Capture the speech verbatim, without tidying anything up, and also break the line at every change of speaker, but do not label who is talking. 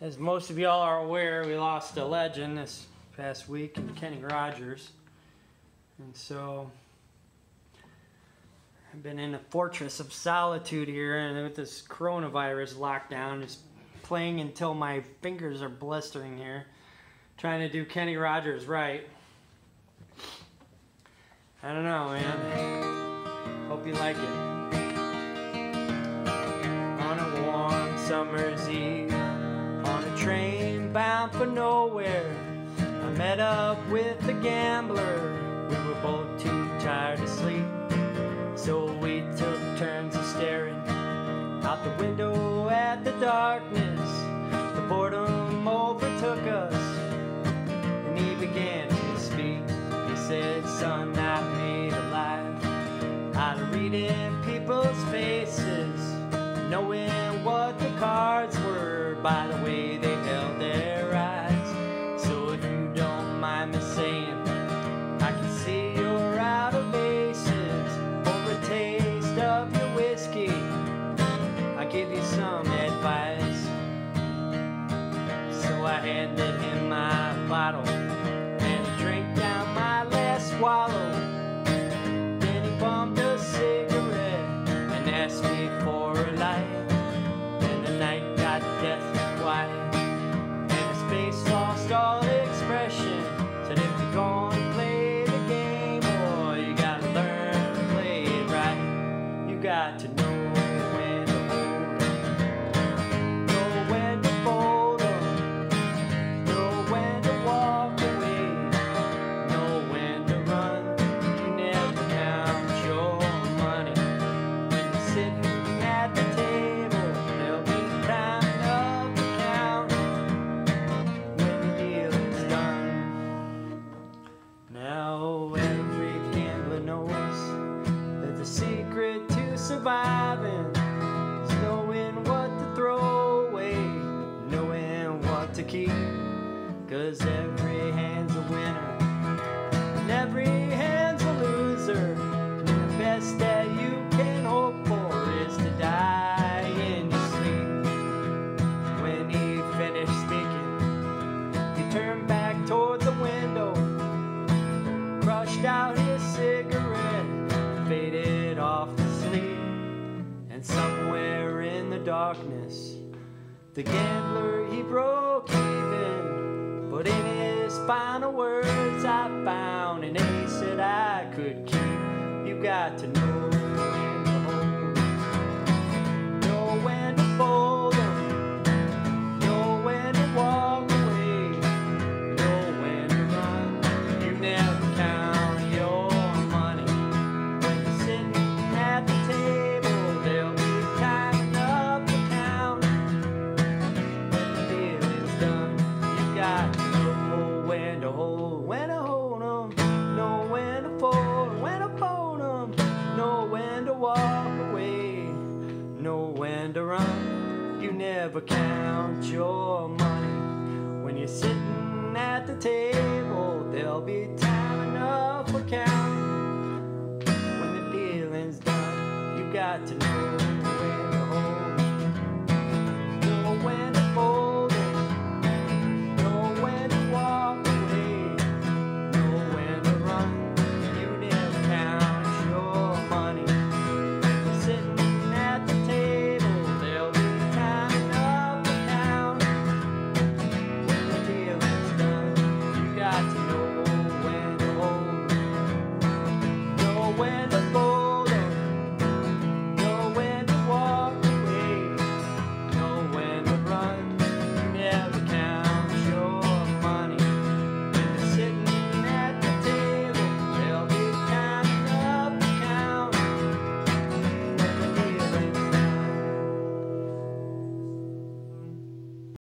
As most of y'all are aware, we lost a legend this past week in Kenny Rogers. And so I've been in a fortress of solitude here, and with this coronavirus lockdown, just playing until my fingers are blistering here, trying to do Kenny Rogers right. I don't know, man. Hope you like it. On a warm summer's eve, on a train bound for nowhere, I met up with a gambler. We were both too tired to sleep, so we took turns of staring out the window at the darkness. The boredom overtook us, and he began to speak. He said, "Son, I made a life out of reading people's faces, knowing what the cards were by the way they held their eyes. So if you don't mind me saying, I can see you're out of aces. For a taste of your whiskey, I give you some advice." So I handed him my bottle, and he drank down my last swallow. Then he bummed a cigarette and asked me for a light. Then the night got deathly quiet, and his face lost all expression. Said, "If you're gonna play the game, boy, you gotta learn to play it right. You got to know when to hold 'em, know when to fold 'em, know when to walk away, know when to run. You never count your money when you're sitting at the table. There'll be time enough to count when the deal is done." Now every gambler knows that the secret to surviving is knowing what to throw away, knowing what to keep. 'Cause every hand's a winner and every hand's a loser, and the best that you can hope for is to die in your sleep. When he finished speaking, he turned back toward the window, crushed out his cigarette, and faded off to sleep. And somewhere in the darkness, the gambler, he broke even. But in his final words, I found an ace that I could keep. You got to know when to hold 'em, know when to fold 'em, know when to walk away, know when to run. You never count your money when you're sitting at the table. There'll be time enough to count when the deal is done. You got to know when to hold, when to hold 'em, know when to fold, when to fold 'em, know when to walk away, know when to run. You never count your money when you're sitting at the table. There'll be time enough for count when the dealing's done. You got to know